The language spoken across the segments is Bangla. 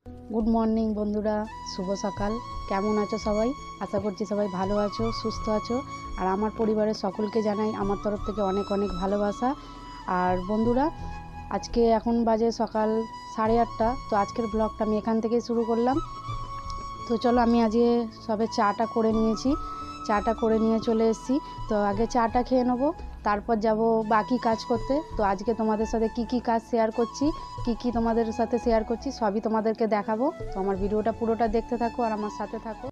गुड मर्निंग बंधुरा शुभ सकाल केमन आछो सबाई आशा करछि सबाई भालो आछो सुस्थ आछो और आमार परिवारेर सकलके जानाई आमार तरफ थेके अनेक अनेक भालोबासा। और बंधुरा आज के एखन बाजे सकाल 8:30 तो आजकेर ब्लगटा आमि एखान थेकेई शुरू करलाम। तो चलो आमि आजके सबे चाटा करे निয়েছি, चाटा करे निয়ে चले एसेছি। तो आगे चाटा खेয়ে নেব, তারপর যাব বাকি কাজ করতে। তো আজকে তোমাদের সাথে কি কি কাজ শেয়ার করছি, কি কি তোমাদের সাথে শেয়ার করছি সবই তোমাদেরকে দেখাবো। তো আমার ভিডিওটা পুরোটা দেখতে থাকো আর আমার সাথে থাকো।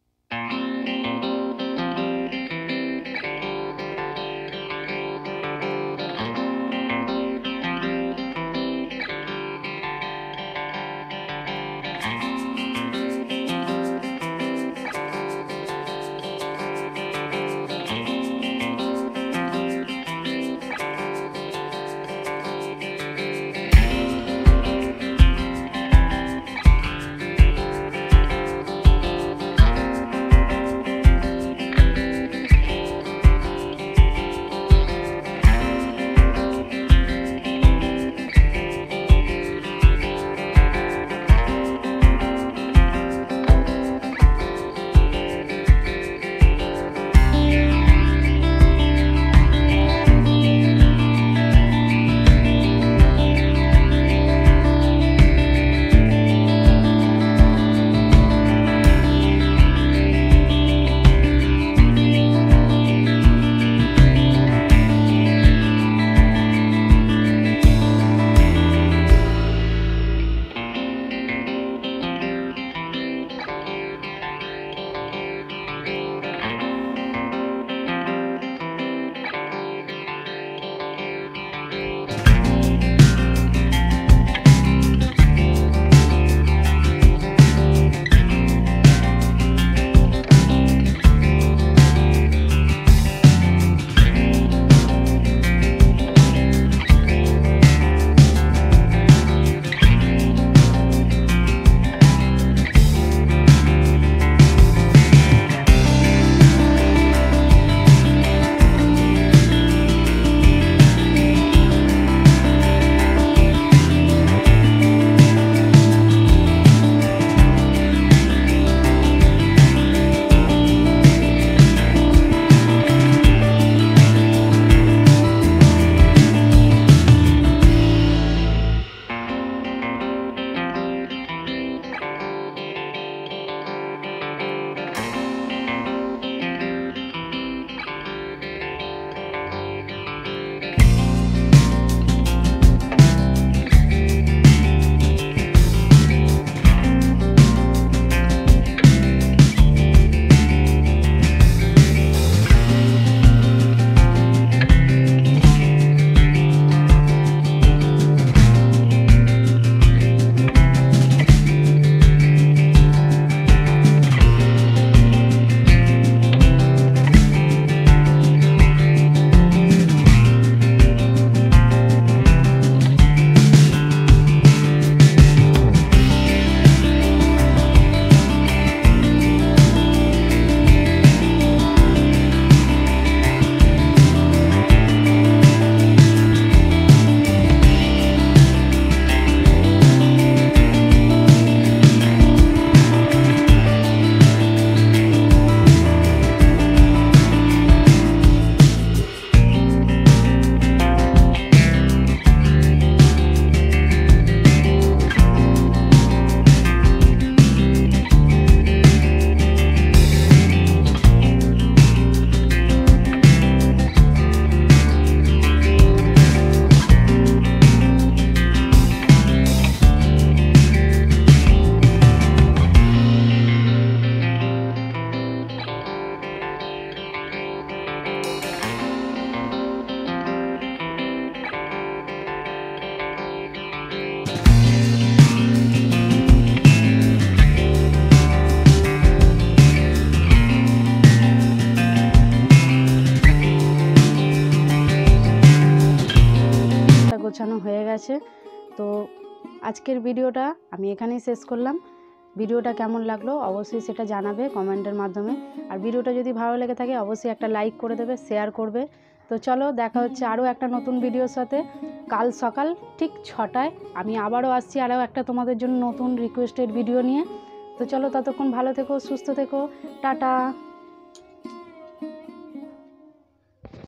গোছানো হয়ে গেছে। তো আজকের ভিডিওটা আমি এখানেই শেষ করলাম। ভিডিওটা কেমন লাগলো অবশ্যই সেটা জানাবে কমেন্টের মাধ্যমে। আর ভিডিওটা যদি ভালো লেগে থাকে অবশ্যই একটা লাইক করে দেবে, শেয়ার করবে। তো চলো দেখা হচ্ছে আরও একটা নতুন ভিডিওর সাথে কাল সকাল ঠিক 6টায় আমি আবারও আসছি আরও একটা তোমাদের জন্য নতুন রিকোয়েস্টেড ভিডিও নিয়ে। তো চলো ততক্ষণ ভালো থেকো, সুস্থ থেকো, টাটা।